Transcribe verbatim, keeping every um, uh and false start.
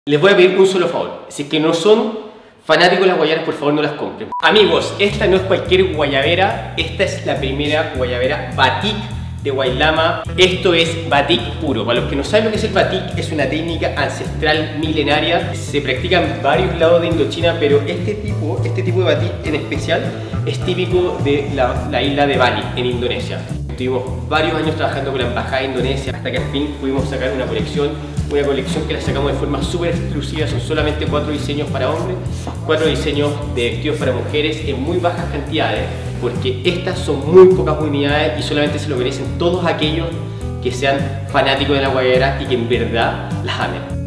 Les voy a pedir un solo favor. Si es que no son fanáticos de las guayaberas, por favor no las compren. Amigos, esta no es cualquier guayabera. Esta es la primera guayabera batik de Guaylama. Esto es batik puro. Para los que no saben lo que es el batik, es una técnica ancestral milenaria. Se practica en varios lados de Indochina, pero este tipo, este tipo de batik en especial es típico de la, la isla de Bali, en Indonesia. Estuvimos varios años trabajando con la embajada de Indonesia hasta que al fin pudimos sacar una colección, una colección que la sacamos de forma súper exclusiva. Son solamente cuatro diseños para hombres, cuatro diseños de vestidos para mujeres en muy bajas cantidades, porque estas son muy pocas unidades y solamente se lo merecen todos aquellos que sean fanáticos de la guayabera y que en verdad las amen.